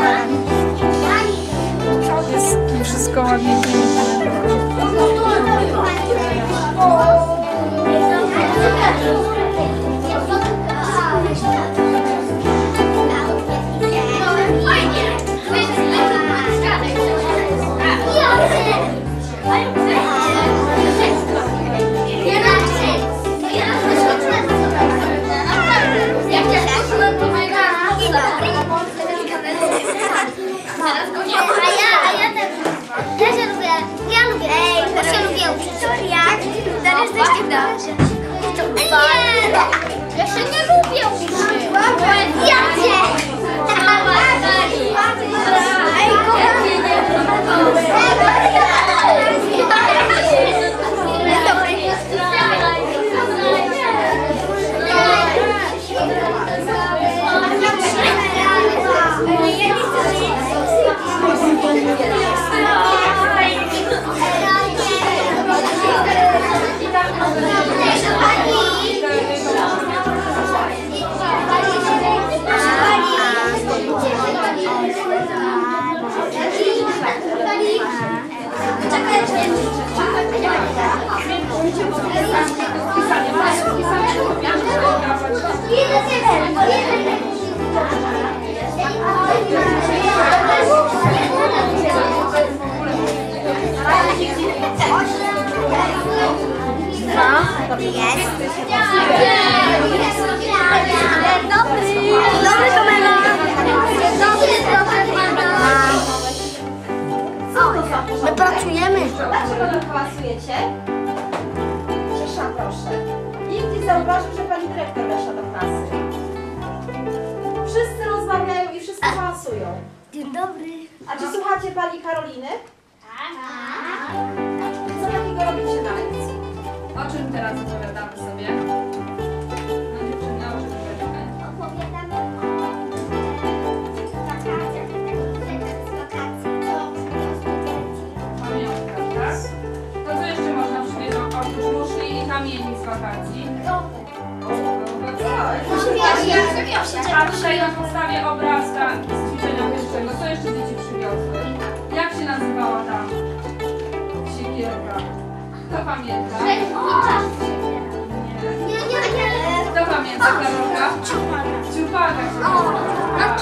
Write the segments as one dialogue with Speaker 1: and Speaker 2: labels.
Speaker 1: Jest wszystko ładnie piękne.
Speaker 2: Ja się nie lubię uczyć. Ja cię! My pracujemy.
Speaker 3: Dlaczego nie hałasujecie? Przeszłam, proszę. Nikt nie zauważył, że pani dyrektor weszła do klasy. Wszyscy rozmawiają i wszyscy hałasują.
Speaker 2: Dzień dobry.
Speaker 3: A czy słuchacie pani Karoliny?
Speaker 2: Tak.
Speaker 3: Co takiego robicie na lekcji?
Speaker 1: O czym teraz opowiadamy sobie? No dziewczyny, o czym opowiadamy?
Speaker 2: Opowiadamy o wakacjach, z wakacji,
Speaker 1: Pamiątka, tak? To co jeszcze można przywieźć oprócz muszli i kamieni z wakacji? A tutaj na podstawie obrazka z ćwiczenia wyższego, co jeszcze dzieci przywiozły? Jak się nazywała ta siekierka? Kto pamięta? Kto pamięta, Karolka? Ciupaka się nazywa.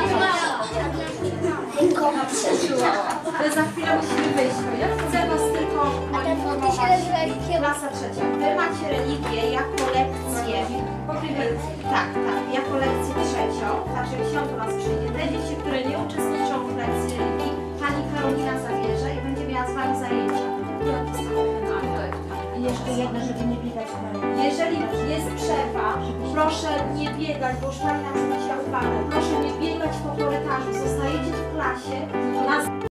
Speaker 3: Ale za chwilę musimy wyjść. Ja chcę was tylko poinformować. Klasa trzecia. Wy macie religię jako lekcję. Tak, jako lekcję trzecią. Także ksiądz do nas przyjdzie. Te dzieci, które nie uczestniczą w lekcji religii, pani Karolina zabierze i będzie miała z wami zajęcia.
Speaker 4: I jeszcze jedno, żeby nie biegać w parę.
Speaker 3: Jeżeli jest przerwa, proszę nie biegać, bo już pani nam zwróciła uwagę. Proszę nie biegać po korytarzu. Zostajecie w klasie.